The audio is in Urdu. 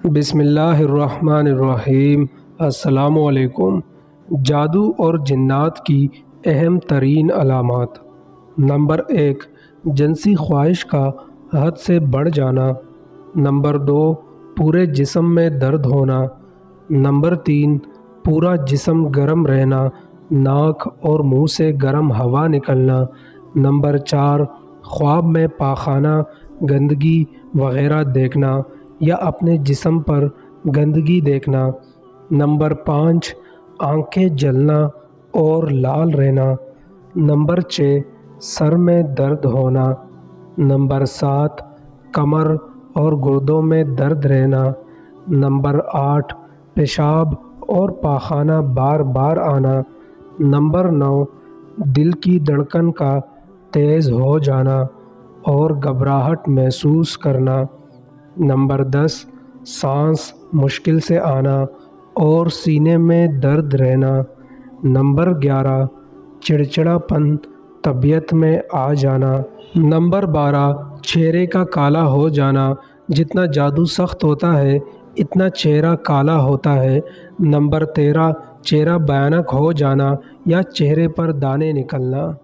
بسم اللہ الرحمن الرحیم۔ السلام علیکم۔ جادو اور جنات کی اہم ترین علامات۔ نمبر 1، جنسی خواہش کا حد سے بڑھ جانا۔ نمبر 2، پورے جسم میں درد ہونا۔ نمبر 3، پورا جسم گرم رہنا، ناک اور منہ سے گرم ہوا نکلنا۔ نمبر 4، خواب میں پاخانہ، گندگی وغیرہ دیکھنا یا اپنے جسم پر گندگی دیکھنا۔ نمبر 5، آنکھیں جلنا اور لال رہنا۔ نمبر 6، سر میں درد ہونا۔ نمبر 7، کمر اور گردوں میں درد رہنا۔ نمبر 8، پیشاب اور پاخانہ بار بار آنا۔ نمبر 9، دل کی دھڑکن کا تیز ہو جانا اور گھبراہٹ محسوس کرنا۔ نمبر 10، سانس مشکل سے آنا اور سینے میں درد رہنا۔ نمبر 11، چڑچڑا پن طبیعت میں آ جانا۔ نمبر 12، چہرے کا کالا ہو جانا۔ جتنا جادو سخت ہوتا ہے اتنا چہرہ کالا ہوتا ہے۔ نمبر 13، چہرہ بھیانک ہو جانا یا چہرے پر دانے نکلنا۔